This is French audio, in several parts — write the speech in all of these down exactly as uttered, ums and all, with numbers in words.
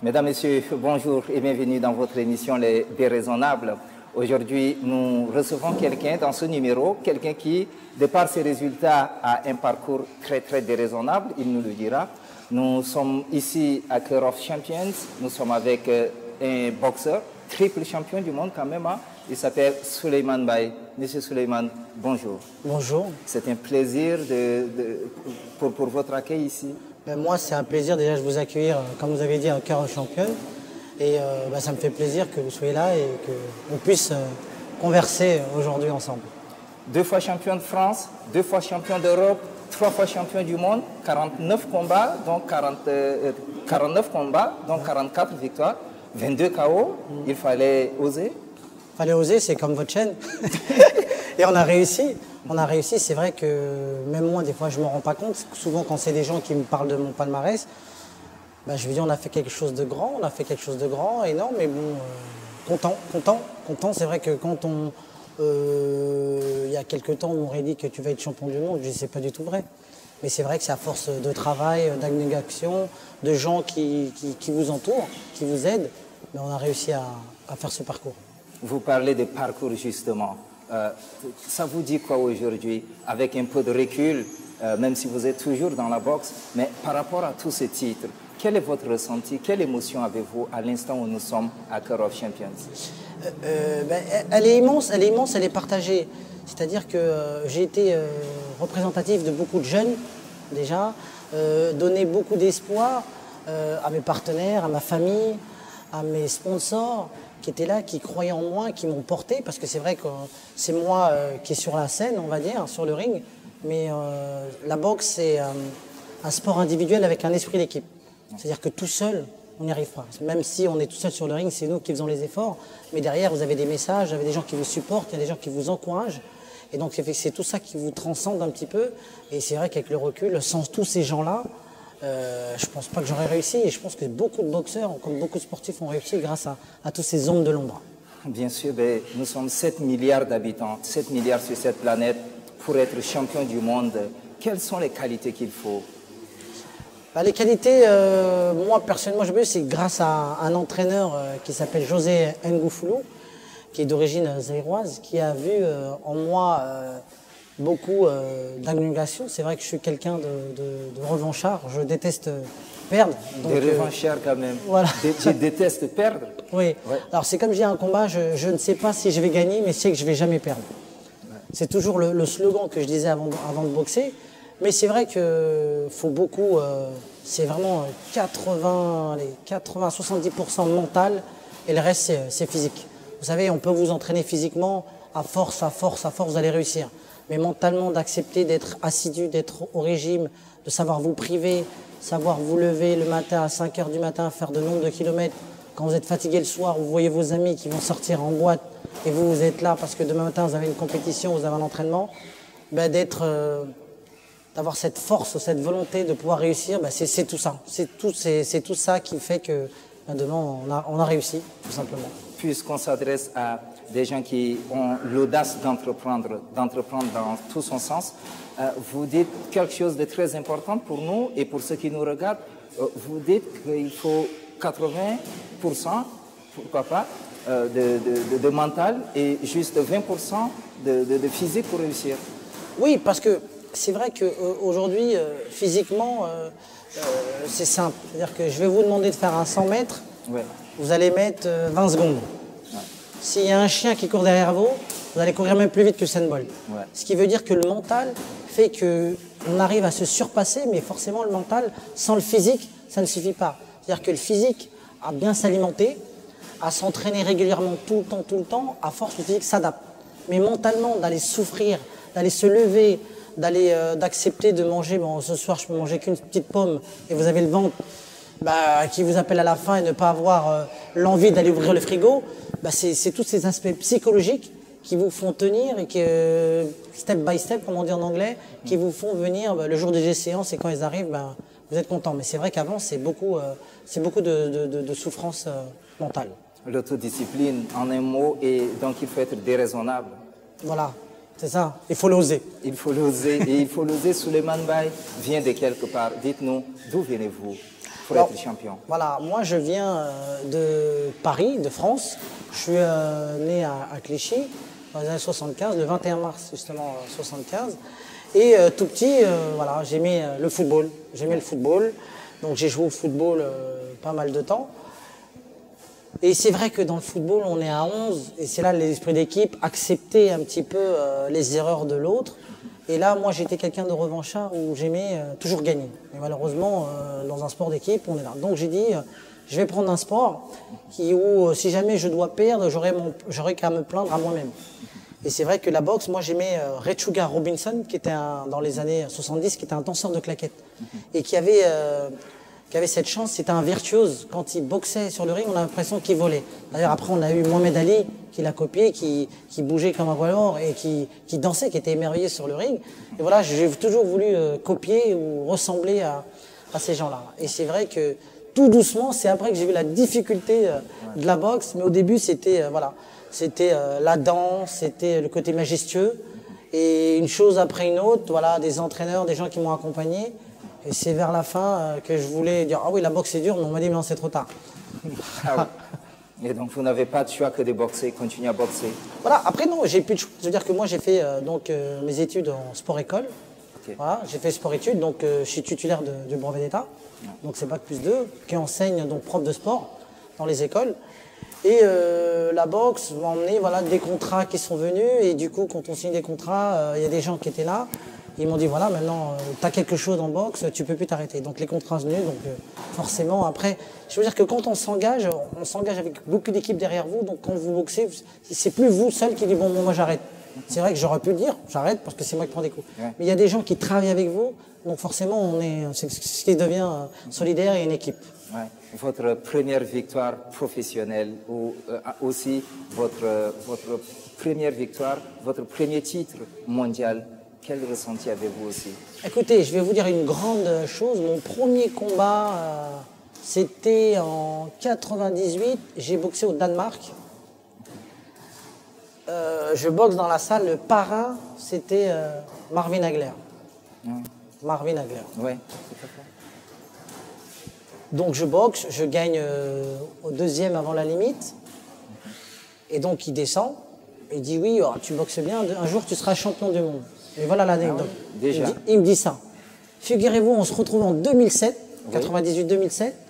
Mesdames, Messieurs, bonjour et bienvenue dans votre émission Les Déraisonnables. Aujourd'hui, nous recevons quelqu'un dans ce numéro, quelqu'un qui, de par ses résultats, a un parcours très très déraisonnable, il nous le dira. Nous sommes ici à Cœur of Champions, nous sommes avec euh, un boxeur, triple champion du monde quand même, hein. Il s'appelle Souleymane Baye. Monsieur Souleymane, bonjour. Bonjour. C'est un plaisir de, de, pour, pour votre accueil ici. Ben moi, c'est un plaisir déjà de vous accueillir, comme vous avez dit, à Cœur of Champions. Et euh, ben, ça me fait plaisir que vous soyez là et qu'on puisse euh, converser aujourd'hui ensemble. Deux fois champion de France, deux fois champion d'Europe, trois fois champion du monde, quarante-neuf combats, donc quarante, euh, quarante-neuf combats, donc quarante-quatre victoires, vingt-deux K O. Mm. Il fallait oser. Il fallait oser, c'est comme votre chaîne. Et on a réussi. On a réussi. C'est vrai que même moi, des fois, je ne me rends pas compte. Souvent, quand c'est des gens qui me parlent de mon palmarès, ben, je me dis on a fait quelque chose de grand, on a fait quelque chose de grand, et non, mais bon, euh, content, content, content. C'est vrai que quand on, euh, il y a quelques temps, on m'aurait dit que tu vas être champion du monde, je dis c'est pas du tout vrai. Mais c'est vrai que c'est à force de travail, d'abnégation, de gens qui, qui, qui vous entourent, qui vous aident, mais on a réussi à, à faire ce parcours. Vous parlez de parcours justement. Euh, ça vous dit quoi aujourd'hui, avec un peu de recul, euh, même si vous êtes toujours dans la boxe, mais par rapport à tous ces titres, quel est votre ressenti, quelle émotion avez-vous à l'instant où nous sommes à Cœur of Champions? euh, euh, ben, Elle est immense, elle est immense, elle est partagée. C'est-à-dire que euh, j'ai été euh, représentatif de beaucoup de jeunes, déjà, euh, donné beaucoup d'espoir euh, à mes partenaires, à ma famille, à mes sponsors qui étaient là, qui croyaient en moi, qui m'ont porté, parce que c'est vrai que c'est moi euh, qui est sur la scène, on va dire, sur le ring, mais euh, la boxe, c'est euh, un sport individuel avec un esprit d'équipe. C'est-à-dire que tout seul, on n'y arrive pas. Même si on est tout seul sur le ring, c'est nous qui faisons les efforts, mais derrière, vous avez des messages, vous avez des gens qui vous supportent, il y a des gens qui vous encouragent, et donc c'est tout ça qui vous transcende un petit peu, et c'est vrai qu'avec le recul, sans tous ces gens-là, Euh, je ne pense pas que j'aurais réussi, et je pense que beaucoup de boxeurs, comme beaucoup de sportifs, ont réussi grâce à, à tous ces ombres de l'ombre. Bien sûr, ben, nous sommes sept milliards d'habitants, sept milliards sur cette planète. Pour être champion du monde, quelles sont les qualités qu'il faut? Bah, les qualités, euh, moi personnellement, je veux, c'est grâce à un entraîneur euh, qui s'appelle José Ngoufoulou, qui est d'origine zaïroise, qui a vu euh, en moi euh, beaucoup euh, d'abnégation. C'est vrai que je suis quelqu'un de, de, de revanchard, je déteste perdre. Donc, des revanchards quand même. Voilà. Je déteste perdre. Oui. Ouais. Alors c'est comme j'ai un combat, je, je ne sais pas si je vais gagner, mais je sais que je ne vais jamais perdre. Ouais. C'est toujours le, le slogan que je disais avant, avant de boxer. Mais c'est vrai qu'il faut beaucoup, euh, c'est vraiment quatre-vingts, quatre-vingts, soixante-dix pour cent mental et le reste c'est physique. Vous savez, on peut vous entraîner physiquement, à force, à force, à force, vous allez réussir. Mais mentalement, d'accepter d'être assidu, d'être au régime, de savoir vous priver, savoir vous lever le matin à cinq heures du matin, faire de nombre de kilomètres. Quand vous êtes fatigué le soir, vous voyez vos amis qui vont sortir en boîte et vous, vous êtes là parce que demain matin, vous avez une compétition, vous avez un entraînement. Ben, d'être, euh, d'avoir cette force, cette volonté de pouvoir réussir, ben c'est tout ça. C'est tout, c'est tout ça qui fait que ben demain, on a, on a réussi, tout simplement. Puisqu'on s'adresse à des gens qui ont l'audace d'entreprendre, d'entreprendre dans tout son sens, euh, vous dites quelque chose de très important pour nous et pour ceux qui nous regardent. Euh, vous dites qu'il faut quatre-vingts pour cent, pourquoi pas, euh, de, de, de, de mental et juste vingt pour cent de, de, de physique pour réussir. Oui, parce que c'est vrai qu'aujourd'hui, euh, physiquement, euh, euh, c'est simple. C'est-à-dire que je vais vous demander de faire un cent mètres, ouais. Vous allez mettre euh, vingt secondes. Ouais. S'il y a un chien qui court derrière vous, vous allez courir même plus vite que Usain Bolt. Ouais. Ce qui veut dire que le mental fait qu'on arrive à se surpasser, mais forcément le mental, sans le physique, ça ne suffit pas. C'est-à-dire que le physique, à bien s'alimenter, à s'entraîner régulièrement tout le temps, tout le temps, à force, le physique s'adapte. Mais mentalement, d'aller souffrir, d'aller se lever, d'aller euh, d'accepter de manger, bon ce soir je peux manger qu'une petite pomme et vous avez le ventre bah, qui vous appelle à la fin et ne pas avoir euh, l'envie d'aller ouvrir le frigo, bah, c'est tous ces aspects psychologiques qui vous font tenir et qui, euh, step by step, comme on dit en anglais, qui vous font venir bah, le jour des séances et quand ils arrivent, bah, vous êtes content. Mais c'est vrai qu'avant, c'est beaucoup, euh, c'est beaucoup de, de, de, de souffrance euh, mentale. L'autodiscipline, en un mot, et donc il faut être déraisonnable. Voilà. C'est ça, il faut l'oser. Il faut l'oser, et il faut l'oser. Souleymane Baye vient de quelque part. Dites-nous, d'où venez-vous? pour Alors, être champion? Voilà, moi je viens de Paris, de France. Je suis euh, né à, à Clichy dans les années soixante-quinze, le vingt et un mars justement soixante-quinze. Et euh, tout petit, euh, voilà, j'aimais euh, le football. J'aimais le football, donc j'ai joué au football euh, pas mal de temps. Et c'est vrai que dans le football, on est à onze, et c'est là l'esprit d'équipe, accepter un petit peu euh, les erreurs de l'autre. Et là, moi, j'étais quelqu'un de revanchard où j'aimais euh, toujours gagner. Et malheureusement, euh, dans un sport d'équipe, on est là. Donc j'ai dit, euh, je vais prendre un sport qui, où, euh, si jamais je dois perdre, j'aurais qu'à me plaindre à moi-même. Et c'est vrai que la boxe, moi, j'aimais euh, Rechuga Robinson, qui était un, dans les années soixante-dix, qui était un tenseur de claquettes. Et qui avait... Euh, qui avait cette chance, c'était un virtuose. Quand il boxait sur le ring, on a l'impression qu'il volait. D'ailleurs, après, on a eu Mohamed Ali, qui l'a copié, qui, qui bougeait comme un poids lourd et qui, qui dansait, qui était émerveillé sur le ring. Et voilà, j'ai toujours voulu euh, copier ou ressembler à, à ces gens-là. Et c'est vrai que tout doucement, c'est après que j'ai vu la difficulté euh, de la boxe. Mais au début, c'était euh, voilà, c'était euh, la danse, c'était le côté majestueux. Et une chose après une autre, voilà, des entraîneurs, des gens qui m'ont accompagné. Et c'est vers la fin euh, que je voulais dire « Ah oui, la boxe c'est dur », mais on m'a dit « Mais non, c'est trop tard. » Ah oui. Et donc vous n'avez pas de choix que de boxer, continuer à boxer? Voilà, après non, j'ai plus de choix. C'est-à-dire que moi j'ai fait euh, donc, euh, mes études en sport-école. Okay. Voilà, j'ai fait sport-études, donc euh, je suis titulaire de, du brevet d'État. Ouais. Donc c'est bac plus deux, qui enseigne donc prof de sport dans les écoles. Et euh, la boxe m'a emmené voilà, des contrats qui sont venus. Et du coup, quand on signe des contrats, il euh, y a des gens qui étaient là. Ils m'ont dit, voilà, maintenant, euh, tu as quelque chose en boxe, tu peux plus t'arrêter. Donc les contrats sont venus, donc euh, forcément, après, je veux dire que quand on s'engage, on s'engage avec beaucoup d'équipes derrière vous, donc quand vous boxez, c'est plus vous seul qui dit, bon, bon moi j'arrête. C'est vrai que j'aurais pu le dire, j'arrête parce que c'est moi qui prends des coups. Ouais. Mais il y a des gens qui travaillent avec vous, donc forcément, on est, c'est ce qui devient euh, solidaire et une équipe. Ouais. Votre première victoire professionnelle ou euh, aussi votre, euh, votre première victoire, votre premier titre mondial. Quel ressenti avez-vous aussi? Écoutez, je vais vous dire une grande chose. Mon premier combat, euh, c'était en quatre-vingt-dix-huit. J'ai boxé au Danemark. Euh, je boxe dans la salle. Le parrain, c'était euh, Marvin Hagler. Mmh. Marvin Hagler. Oui, tout à fait. Donc je boxe, je gagne euh, au deuxième avant la limite. Et donc il descend. Il dit oui, oh, tu boxes bien, un jour tu seras champion du monde. Et voilà l'anecdote. Ah oui, déjà. Il, il me dit ça. Figurez-vous, on se retrouve en deux mille sept, oui. quatre-vingt-dix-huit deux mille sept.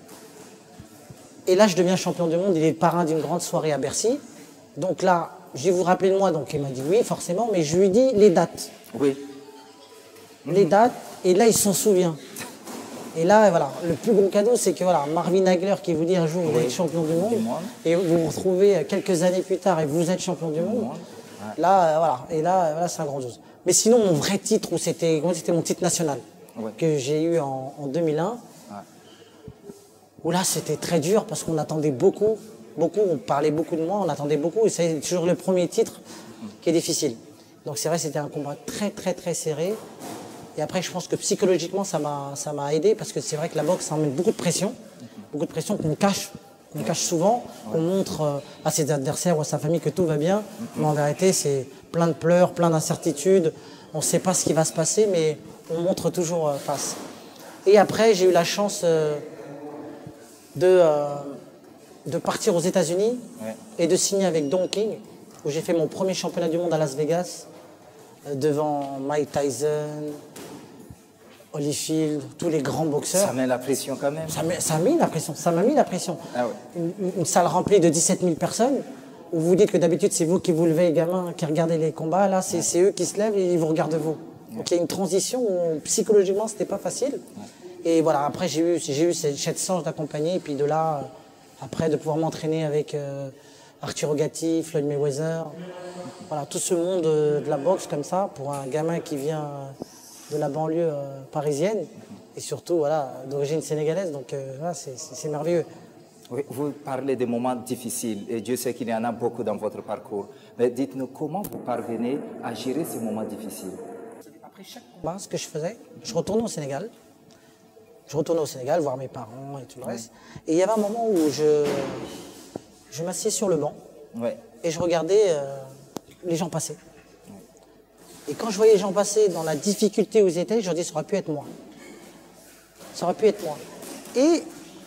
Et là, je deviens champion du monde. Il est le parrain d'une grande soirée à Bercy. Donc là, je vais vous rappeler de moi. Donc il m'a dit oui, forcément. Mais je lui dis les dates. Oui. Les mmh. dates. Et là, il s'en souvient. Et là, voilà, le plus gros cadeau, c'est que voilà, Marvin Hagler qui vous dit un jour, vous oui. êtes champion du monde. Du monde. Et vous vous retrouvez quelques années plus tard et vous êtes champion du, du monde. monde. Ouais. Là, euh, voilà. Et là, voilà, c'est un grand chose. Mais sinon, mon vrai titre, c'était mon titre national, ouais. que j'ai eu en, en deux mille un, ouais. où là, c'était très dur parce qu'on attendait beaucoup, beaucoup, on parlait beaucoup de moi, on attendait beaucoup, et c'est toujours le premier titre qui est difficile. Donc c'est vrai, c'était un combat très, très, très serré. Et après, je pense que psychologiquement, ça m'a aidé parce que c'est vrai que la boxe, ça emmène beaucoup de pression, beaucoup de pression qu'on cache, qu'on cache souvent, qu'on montre à ses adversaires ou à sa famille que tout va bien, mais en vérité, c'est plein de pleurs, plein d'incertitudes, on ne sait pas ce qui va se passer, mais on montre toujours face. Et après, j'ai eu la chance euh, de, euh, de partir aux États-Unis ouais. et de signer avec Don King, où j'ai fait mon premier championnat du monde à Las Vegas, euh, devant Mike Tyson, Holyfield, tous les grands boxeurs. Ça met la pression quand même. Ça, met, ça a mis la pression, ça m'a mis la pression. Ah ouais. une, une salle remplie de dix-sept mille personnes, où vous dites que d'habitude c'est vous qui vous levez, les gamins qui regardez les combats, là c'est ouais. eux qui se lèvent et ils vous regardent vous. Ouais. Donc il y a une transition où psychologiquement c'était pas facile. Ouais. Et voilà, après j'ai eu, j'ai eu cette chance d'accompagner, et puis de là, euh, après de pouvoir m'entraîner avec euh, Arturo Gatti, Floyd Mayweather, voilà, tout ce monde euh, de la boxe comme ça, pour un gamin qui vient euh, de la banlieue euh, parisienne, et surtout voilà, d'origine sénégalaise, donc euh, voilà, c'est merveilleux. Oui, vous parlez des moments difficiles, et Dieu sait qu'il y en a beaucoup dans votre parcours. Mais dites-nous, comment vous parvenez à gérer ces moments difficiles? Après chaque combat, ce que je faisais, je retournais au Sénégal. Je retournais au Sénégal, voir mes parents et tout le oui. reste. Et il y avait un moment où je, je m'assieds sur le banc oui. et je regardais euh, les gens passer. Oui. Et quand je voyais les gens passer dans la difficulté où ils étaient, je leur dis, ça aurait pu être moi. Ça aurait pu être moi. Et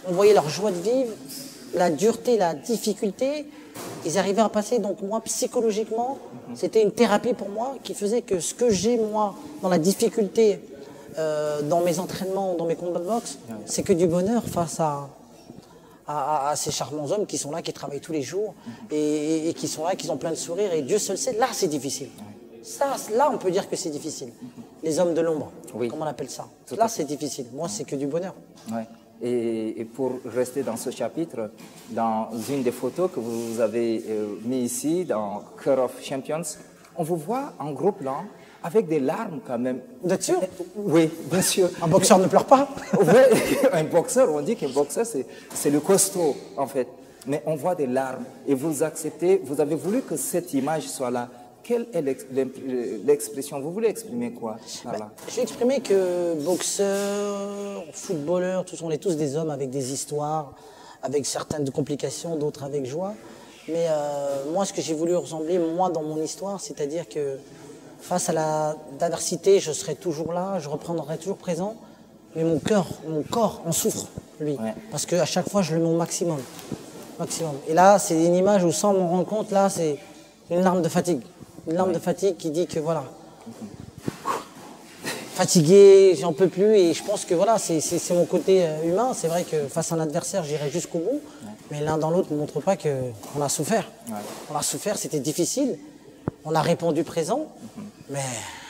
on voyait leur joie de vivre, la dureté, la difficulté. Ils arrivaient à passer, donc moi, psychologiquement, c'était une thérapie pour moi qui faisait que ce que j'ai, moi, dans la difficulté, euh, dans mes entraînements, dans mes combats de boxe, c'est que du bonheur face à, à, à ces charmants hommes qui sont là, qui travaillent tous les jours, et, et, et qui sont là, qui ont plein de sourires, et Dieu seul sait, là, c'est difficile. Ça, là, on peut dire que c'est difficile. Les hommes de l'ombre, oui. Comment on appelle ça? Tout là, c'est difficile. Moi, c'est que du bonheur. Ouais. Et, et pour rester dans ce chapitre, dans une des photos que vous avez euh, mis ici, dans Cœur of Champions, on vous voit en gros plan, avec des larmes quand même. Vous êtes sûr? Oui, bien sûr. Un boxeur ne pleure pas? Oui, un boxeur, on dit qu'un boxeur, c'est le costaud, en fait. Mais on voit des larmes, et vous acceptez, vous avez voulu que cette image soit là. Quelle est l'expression? Vous voulez exprimer quoi par là? Bah, je vais exprimer que boxeurs, footballeurs, tous, on est tous des hommes avec des histoires, avec certaines complications, d'autres avec joie. Mais euh, moi, ce que j'ai voulu ressembler, moi, dans mon histoire, c'est-à-dire que face à l'adversité, je serai toujours là, je reprendrai toujours présent, mais mon cœur, mon corps en souffre, lui. Ouais. Parce qu'à chaque fois, je le mets au maximum. maximum. Et là, c'est une image où, sans m'en rendre compte, là, c'est une larme de fatigue. Une larme ouais. de fatigue qui dit que voilà, fatigué, j'en peux plus, et je pense que voilà, c'est mon côté humain. C'est vrai que face à un adversaire, j'irai jusqu'au bout, ouais. mais l'un dans l'autre ne montre pas qu'on a souffert. Ouais. On a souffert, c'était difficile, on a répondu présent, mm-hmm. mais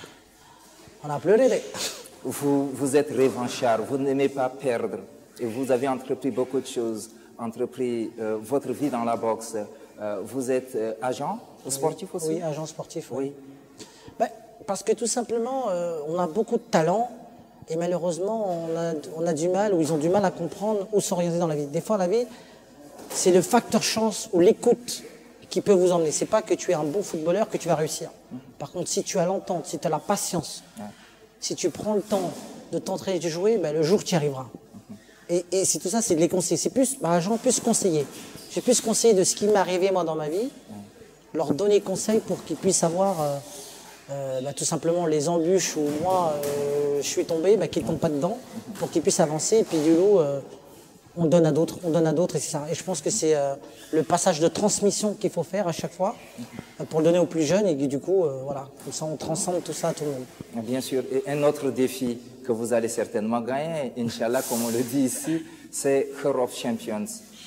on a pleuré. Vous, vous êtes revanchard, vous n'aimez pas perdre, et vous avez entrepris beaucoup de choses, entrepris euh, votre vie dans la boxe. Euh, vous êtes euh, agent sportif oui, aussi? Oui, agent sportif, oui. oui. Ben, parce que tout simplement, euh, on a beaucoup de talent et malheureusement, on a, on a du mal, ou ils ont du mal à comprendre où s'orienter dans la vie. Des fois, la vie, c'est le facteur chance ou l'écoute qui peut vous emmener. C'est pas que tu es un bon footballeur que tu vas réussir. Mmh. Par contre, si tu as l'entente, si tu as la patience, ouais. si tu prends le temps de t'entraîner et de jouer, ben, le jour tu y arriveras. Mmh. Et, et c'est tout ça, c'est de les conseiller. C'est plus, ben, agent plus conseiller. J'ai plus conseillé de ce qui m'est arrivé moi dans ma vie, leur donner conseil pour qu'ils puissent avoir euh, euh, bah, tout simplement les embûches où moi euh, je suis tombé, bah, qu'ils ne tombent pas dedans, pour qu'ils puissent avancer. Et puis du lot, euh, on donne à d'autres, on donne à d'autres et c'est ça. Et je pense que c'est euh, le passage de transmission qu'il faut faire à chaque fois euh, pour le donner aux plus jeunes et du coup, euh, voilà, comme ça on transcende tout ça à tout le monde. Bien sûr. Et un autre défi que vous allez certainement gagner, Inch'Allah, comme on le dit ici, c'est Cœur of Champions.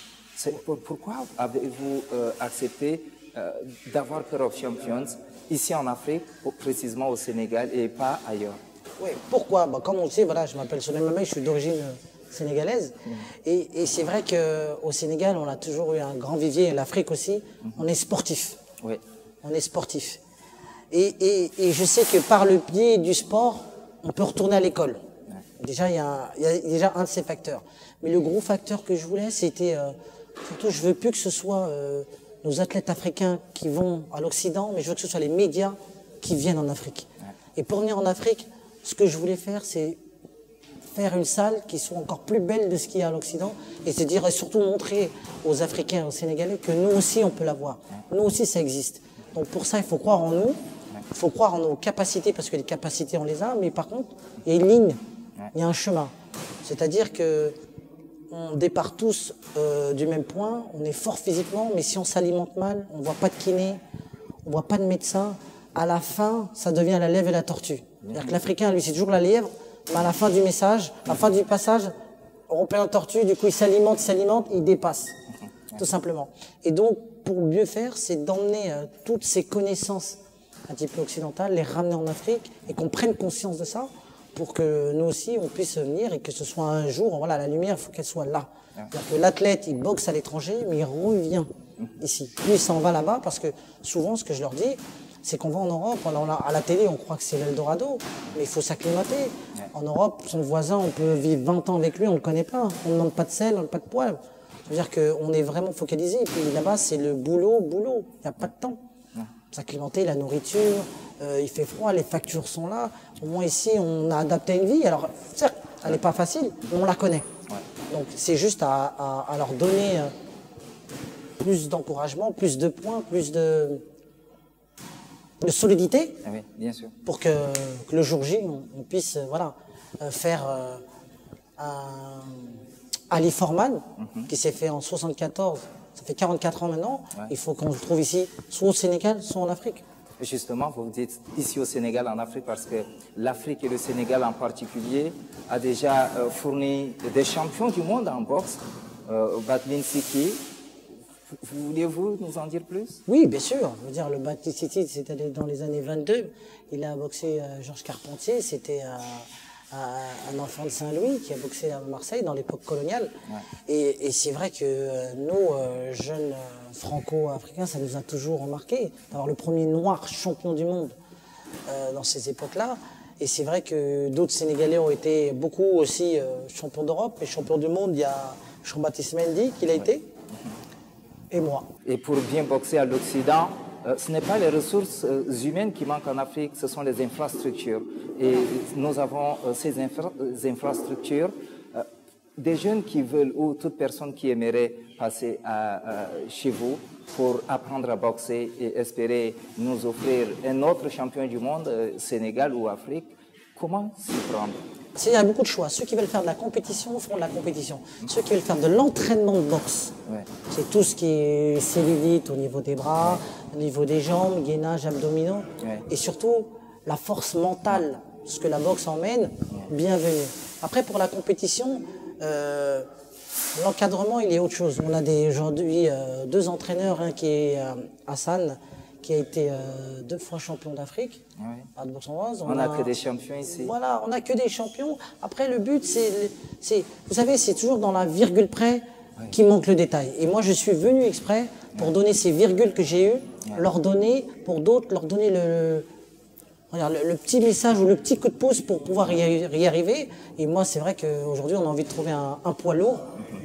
Pourquoi avez-vous euh, accepté euh, d'avoir Cœur of Champions ici en Afrique, précisément au Sénégal et pas ailleurs? Oui, pourquoi? Bah, comme on le sait, voilà, je m'appelle Soleil Mamey, je suis d'origine euh, sénégalaise. Mmh. Et, et c'est vrai qu'au Sénégal, on a toujours eu un grand vivier, l'Afrique aussi, mmh. on est sportif. Oui. On est sportif. Et, et, et je sais que par le biais du sport, on peut retourner à l'école. Ouais. Déjà, il y, y a déjà un de ces facteurs. Mais le gros facteur que je voulais, c'était... Euh, surtout, je veux plus que ce soit euh, nos athlètes africains qui vont à l'Occident, mais je veux que ce soit les médias qui viennent en Afrique. Ouais. Et pour venir en Afrique, ce que je voulais faire, c'est faire une salle qui soit encore plus belle de ce qu'il y a à l'Occident, et se dire, et surtout montrer aux Africains et aux Sénégalais que nous aussi, on peut l'avoir. Ouais. Nous aussi, ça existe. Donc pour ça, il faut croire en nous, il faut croire en nos capacités, parce que les capacités, on les a, mais par contre, il y a une ligne, il y a un chemin. C'est-à-dire que on départ tous euh, du même point, on est fort physiquement, mais si on s'alimente mal, on ne voit pas de kiné, on ne voit pas de médecin, à la fin, ça devient la lièvre et la tortue. C'est-à-dire que l'Africain, lui, c'est toujours la lièvre, mais à la fin du message, à la fin du passage, on repère la tortue, du coup, il s'alimente, il s'alimente, il dépasse, tout simplement. Et donc, pour mieux faire, c'est d'emmener euh, toutes ces connaissances un petit peu occidentales, les ramener en Afrique, et qu'on prenne conscience de ça, pour que nous aussi, on puisse venir et que ce soit un jour, voilà, la lumière, il faut qu'elle soit là. C'est-à-dire que l'athlète, il boxe à l'étranger, mais il revient ici. Lui, il s'en va là-bas parce que souvent, ce que je leur dis, c'est qu'on va en Europe, on a, à la télé, on croit que c'est l'Eldorado, mais il faut s'acclimater. En Europe, son voisin, on peut vivre vingt ans avec lui, on ne le connaît pas. On ne demande pas de sel, on ne pas de poivre. C'est-à-dire qu'on est vraiment focalisé. Et puis là-bas, c'est le boulot, boulot. Il n'y a pas de temps. S'acclimater, la nourriture, euh, il fait froid, les factures sont là. Au moins ici, on a adapté une vie. Alors, certes, elle n'est pas facile, mais on la connaît. Ouais. Donc, c'est juste à, à, à leur donner euh, plus d'encouragement, plus de points, plus de, de solidité. Ah oui, bien sûr. Pour que, que le jour J, on, on puisse euh, voilà, euh, faire euh, un, Ali Forman, mm-hmm. qui s'est fait en soixante-quatorze, ça fait quarante-quatre ans maintenant, ouais. il faut qu'on le trouve ici, soit au Sénégal, soit en Afrique. Justement, vous dites ici au Sénégal, en Afrique, parce que l'Afrique et le Sénégal en particulier a déjà euh, fourni des champions du monde en boxe. Euh, Batlin Siki, voulez-vous nous en dire plus? Oui, bien sûr. Je veux dire, le Batlin Siki, c'était dans les années vingt-deux. Il a boxé euh, Georges Carpentier, c'était euh, un enfant de Saint-Louis qui a boxé à Marseille dans l'époque coloniale. Ouais. Et, et c'est vrai que euh, nous, euh, jeunes euh, franco-africains, ça nous a toujours remarqué d'avoir le premier noir champion du monde euh, dans ces époques-là. Et c'est vrai que d'autres Sénégalais ont été beaucoup aussi euh, champions d'Europe et champions du monde. Il y a Jean-Baptiste Mendy qui l'a ouais. été, et moi. Et pour bien boxer à l'Occident, Euh, ce n'est pas les ressources euh, humaines qui manquent en Afrique, ce sont les infrastructures. Et nous avons euh, ces infra infrastructures. Euh, des jeunes qui veulent, ou toute personne qui aimerait passer à, à, chez vous pour apprendre à boxer et espérer nous offrir un autre champion du monde, euh, Sénégal ou Afrique, comment s'y prendre? Il y a beaucoup de choix. Ceux qui veulent faire de la compétition feront de la compétition. Ceux qui veulent faire de l'entraînement de boxe, ouais. c'est tout ce qui est cellulite au niveau des bras, ouais. au niveau des jambes, gainage, abdominaux, ouais. et surtout la force mentale, ce que la boxe emmène, ouais. bienvenue. Après, pour la compétition, euh, l'encadrement, il est autre chose. On a aujourd'hui euh, deux entraîneurs, un qui est euh, Hassan, qui a été euh, deux fois champion d'Afrique. Oui. À boxe anglaise. On n'a que des champions ici. Voilà, on n'a que des champions. Après, le but, c'est, vous savez, c'est toujours dans la virgule près oui. qui manque le détail. Et moi, je suis venu exprès pour oui. donner ces virgules que j'ai eues, oui. leur donner, pour d'autres, leur donner le, regarde, le, le petit message ou le petit coup de pouce pour pouvoir y, y arriver. Et moi, c'est vrai qu'aujourd'hui, on a envie de trouver un, un poids lourd.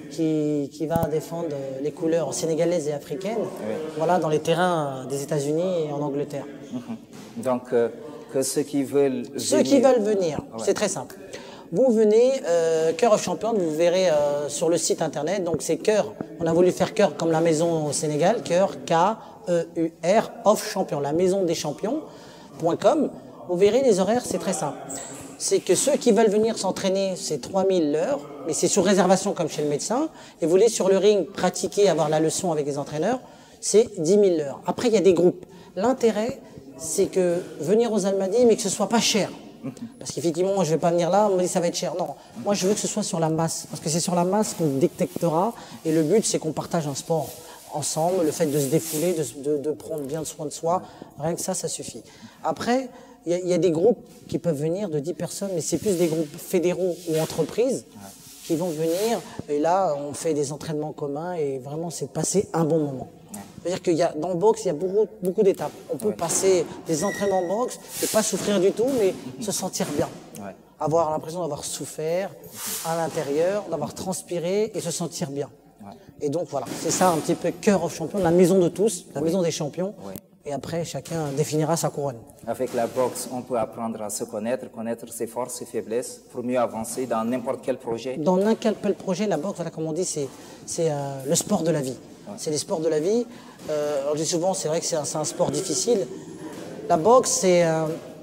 Qui, qui va défendre les couleurs sénégalaises et africaines, oui. voilà, dans les terrains des États-Unis et en Angleterre. Mm-hmm. Donc, euh, que ceux qui veulent Ceux venir... qui veulent venir, ouais. c'est très simple. Vous venez, euh, Cœur of Champion, vous verrez euh, sur le site internet, donc c'est Cœur, on a voulu faire Cœur comme la maison au Sénégal, Cœur, K E U R, of Champion, la maison des champions, point com. Vous verrez les horaires, c'est très simple. C'est que ceux qui veulent venir s'entraîner, c'est trois mille l'heure, mais c'est sur réservation comme chez le médecin. Et vous voulez sur le ring pratiquer, avoir la leçon avec les entraîneurs, c'est dix mille l'heure. Après, il y a des groupes. L'intérêt, c'est que venir aux Almadies, mais que ce soit pas cher. Parce qu'effectivement, moi, je vais pas venir là, on me dit ça va être cher. Non, moi, je veux que ce soit sur la masse. Parce que c'est sur la masse qu'on détectera. Et le but, c'est qu'on partage un sport ensemble. Le fait de se défouler, de, de, de prendre bien soin de soi, rien que ça, ça suffit. Après, il y, y a des groupes qui peuvent venir de dix personnes, mais c'est plus des groupes fédéraux ou entreprises ouais. qui vont venir. Et là, on fait des entraînements communs et vraiment, c'est passer un bon moment. Ouais. C'est-à-dire qu'il y a, dans le boxe, il y a beaucoup, beaucoup d'étapes. On peut ouais. passer des entraînements de boxe et pas souffrir du tout, mais mm-hmm. se sentir bien. Ouais. Avoir l'impression d'avoir souffert à l'intérieur, d'avoir transpiré et se sentir bien. Ouais. Et donc, voilà, c'est ça un petit peu Cœur of Champion, la maison de tous, la oui. maison des champions. Ouais. Et après, chacun définira sa couronne. Avec la boxe, on peut apprendre à se connaître, connaître ses forces, ses faiblesses, pour mieux avancer dans n'importe quel projet. Dans n'importe quel projet, la boxe, voilà, comme on dit, c'est euh, le sport de la vie. Ouais. C'est les sports de la vie. Euh, alors, je dis souvent, c'est vrai que c'est un, un sport difficile. La boxe, c'est euh,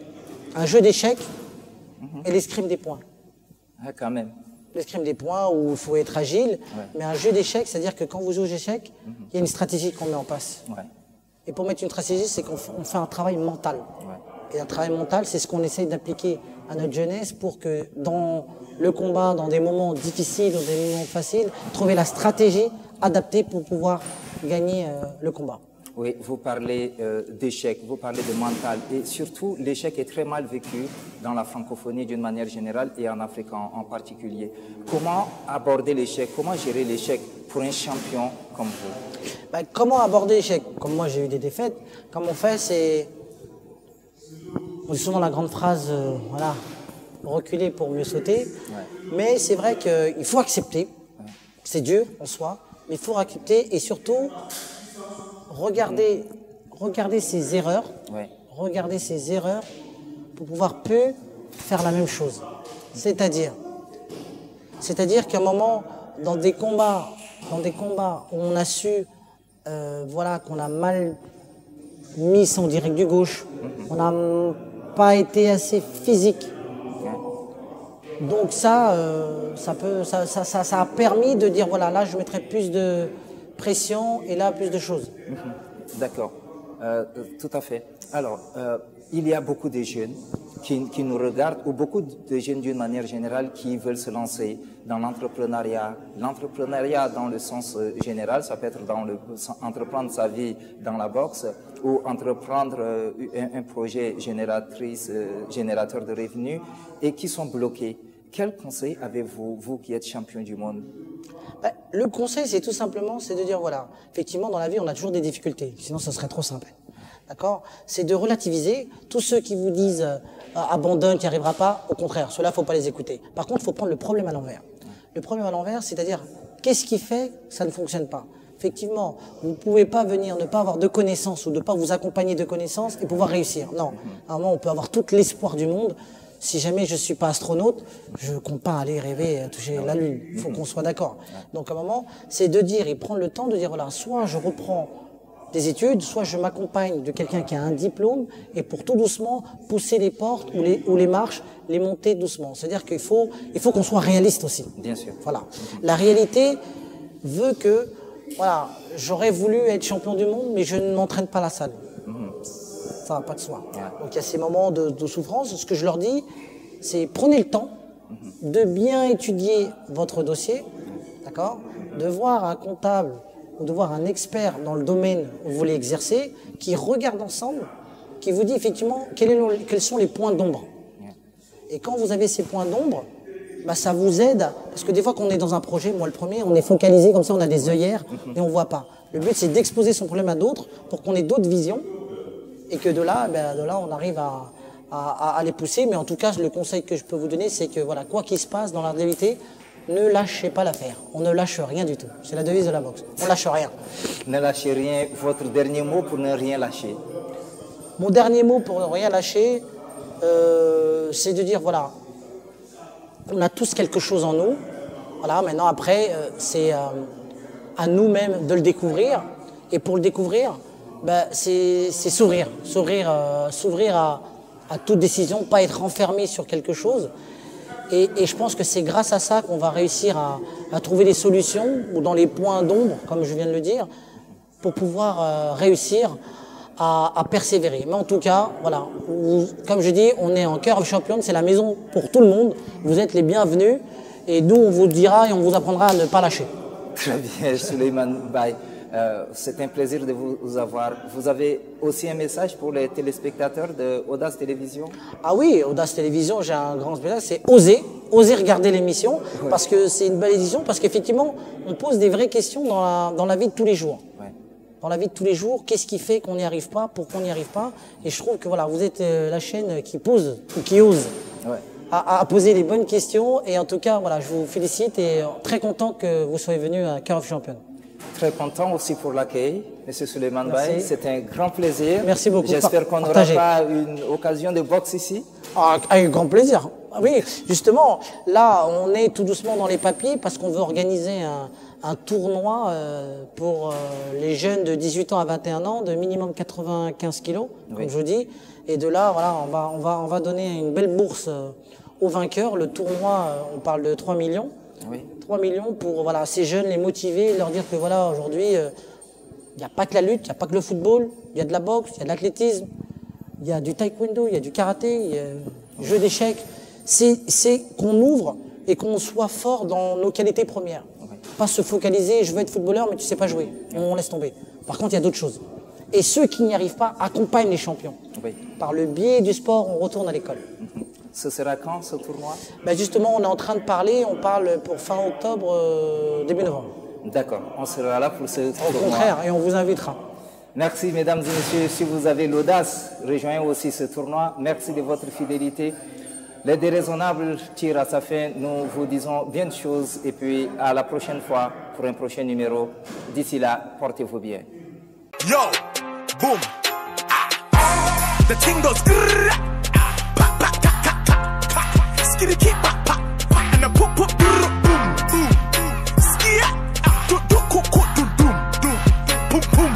un jeu d'échecs mm-hmm. et l'escrime des points. Ah, quand même. L'escrime des points où il faut être agile. Ouais. Mais un jeu d'échecs, c'est-à-dire que quand vous jouez aux échecs, il mm-hmm. y a une stratégie qu'on met en place. Ouais. Et pour mettre une stratégie, c'est qu'on fait un travail mental. Ouais. Et un travail mental, c'est ce qu'on essaye d'appliquer à notre jeunesse pour que dans le combat, dans des moments difficiles, dans des moments faciles, trouver la stratégie adaptée pour pouvoir gagner euh, le combat. Oui, vous parlez euh, d'échec, vous parlez de mental. Et surtout, l'échec est très mal vécu dans la francophonie d'une manière générale et en Afrique en, en particulier. Comment aborder l'échec? Comment gérer l'échec pour un champion comme vous? Ben, comment aborder l'échec? Comme moi, j'ai eu des défaites. Comme on fait, c'est... On dit souvent la grande phrase, euh, voilà, reculer pour mieux sauter. Ouais. Mais c'est vrai qu'il faut accepter. Ouais. C'est dur en soi, mais il faut accepter et surtout... Regardez, regardez ses erreurs, ouais. regardez ses erreurs pour pouvoir peu faire la même chose. C'est-à-dire, c'est-à-dire qu'à un moment, dans des combats, dans des combats où on a su, euh, voilà, qu'on a mal mis son direct du gauche, on n'a pas été assez physique. Donc ça, euh, ça, peut, ça, ça, ça, ça a permis de dire, voilà, là je mettrai plus de pression et là plus de choses. Mmh. D'accord, euh, tout à fait. Alors, euh, il y a beaucoup de jeunes qui, qui nous regardent, ou beaucoup de jeunes d'une manière générale qui veulent se lancer dans l'entrepreneuriat. L'entrepreneuriat dans le sens général, ça peut être dans le, entreprendre sa vie dans la boxe ou entreprendre un, un projet génératrice, générateur de revenus et qui sont bloqués. Quel conseil avez-vous, vous qui êtes champion du monde? Ben, le conseil, c'est tout simplement, c'est de dire, voilà, effectivement, dans la vie, on a toujours des difficultés, sinon ce serait trop simple. D'accord? C'est de relativiser. Tous ceux qui vous disent euh, abandonne, tu n'y arriveras pas, au contraire, ceux-là, il ne faut pas les écouter. Par contre, il faut prendre le problème à l'envers. Le problème à l'envers, c'est-à-dire, qu'est-ce qui fait que ça ne fonctionne pas? Effectivement, vous ne pouvez pas venir ne pas avoir de connaissances ou ne pas vous accompagner de connaissances et pouvoir réussir. Non, à un moment, on peut avoir tout l'espoir du monde. Si jamais je ne suis pas astronaute, je ne compte pas aller rêver à toucher la Lune. Il faut qu'on soit d'accord. Donc, à un moment, c'est de dire et prendre le temps de dire, voilà, soit je reprends des études, soit je m'accompagne de quelqu'un qui a un diplôme et pour tout doucement pousser les portes ou les, ou les marches, les monter doucement. C'est-à-dire qu'il faut, il faut qu'on soit réaliste aussi. Bien sûr. Voilà. La réalité veut que, voilà, j'aurais voulu être champion du monde, mais je ne m'entraîne pas à la salle. Mm-hmm. Ça va pas de soi. Yeah. Donc il y a ces moments de, de souffrance. Ce que je leur dis, c'est prenez le temps mm-hmm. de bien étudier votre dossier, d'accord, de voir un comptable ou de voir un expert dans le domaine où vous voulez exercer, qui regarde ensemble, qui vous dit effectivement quel est le, quels sont les points d'ombre. Et quand vous avez ces points d'ombre, bah ça vous aide, parce que des fois qu'on est dans un projet, moi le premier, on est focalisé comme ça, on a des œillères et on voit pas. Le but c'est d'exposer son problème à d'autres pour qu'on ait d'autres visions et que de là, bah, de là on arrive à, à, à les pousser. Mais en tout cas, le conseil que je peux vous donner, c'est que voilà, quoi qu'il se passe dans la réalité, ne lâchez pas l'affaire. On ne lâche rien du tout. C'est la devise de la boxe. On ne lâche rien. Ne lâchez rien. Votre dernier mot pour ne rien lâcher? Mon dernier mot pour ne rien lâcher, euh, c'est de dire, voilà, on a tous quelque chose en nous. Voilà, maintenant, après, euh, c'est euh, à nous-mêmes de le découvrir. Et pour le découvrir, ben, c'est s'ouvrir. S'ouvrir euh, s'ouvrir à, à toute décision, pas être enfermé sur quelque chose. Et, et je pense que c'est grâce à ça qu'on va réussir à, à trouver des solutions ou dans les points d'ombre, comme je viens de le dire, pour pouvoir euh, réussir à, à persévérer. Mais en tout cas, voilà, vous, comme je dis, on est en Cœur of Champions, c'est la maison pour tout le monde. Vous êtes les bienvenus et nous, on vous dira et on vous apprendra à ne pas lâcher. Très bien, Souleymane Baye. Euh, c'est un plaisir de vous avoir. Vous avez aussi un message pour les téléspectateurs de Audace Télévision? Ah oui, Audace Télévision, j'ai un grand spectacle, c'est oser, oser regarder l'émission, ouais. Parce que c'est une belle édition, parce qu'effectivement, on pose des vraies questions dans la, dans la vie de tous les jours. Ouais. Dans la vie de tous les jours, qu'est-ce qui fait qu'on n'y arrive pas, pourquoi on n'y arrive pas? Et je trouve que voilà, vous êtes euh, la chaîne qui pose, ou qui ose. Ouais. À, à poser les bonnes questions, et en tout cas, voilà, je vous félicite et très content que vous soyez venu à Cœur of Champions. Très content aussi pour l'accueil, M. Souleymane Baye. C'est un grand plaisir. Merci beaucoup. J'espère qu'on n'aura pas une occasion de boxe ici. Ah, avec grand plaisir. Oui, justement, là, on est tout doucement dans les papiers parce qu'on veut organiser un, un tournoi euh, pour euh, les jeunes de dix-huit ans à vingt et un ans, de minimum quatre-vingt-quinze kilos, oui. Comme je vous dis. Et de là, voilà, on va, on va, on va donner une belle bourse euh, aux vainqueurs. Le tournoi, euh, on parle de trois millions. Oui. trois millions pour voilà, ces jeunes, les motiver, leur dire que voilà, aujourd'hui, il euh, n'y a pas que la lutte, il n'y a pas que le football, il y a de la boxe, il y a de l'athlétisme, il y a du taekwondo, il y a du karaté, il y a du jeu d'échecs. C'est qu'on ouvre et qu'on soit fort dans nos qualités premières. Oui. Pas se focaliser, je veux être footballeur, mais tu ne sais pas jouer. On laisse tomber. Par contre, il y a d'autres choses. Et ceux qui n'y arrivent pas accompagnent les champions. Oui. Par le biais du sport, on retourne à l'école. Ce sera quand, ce tournoi? Ben justement, on est en train de parler, on parle pour fin octobre, euh, début novembre. D'accord, on sera là pour ce Au tournoi. Au contraire, et on vous invitera. Merci, mesdames et messieurs. Si vous avez l'audace, rejoignez aussi ce tournoi. Merci de votre fidélité. Les déraisonnables tirent à sa fin. Nous vous disons bien de choses et puis à la prochaine fois pour un prochain numéro. D'ici là, portez-vous bien. Yo, boom. The thing goes skitty keep pop pop and the pop pop boom boom skia do do do do do do boom boom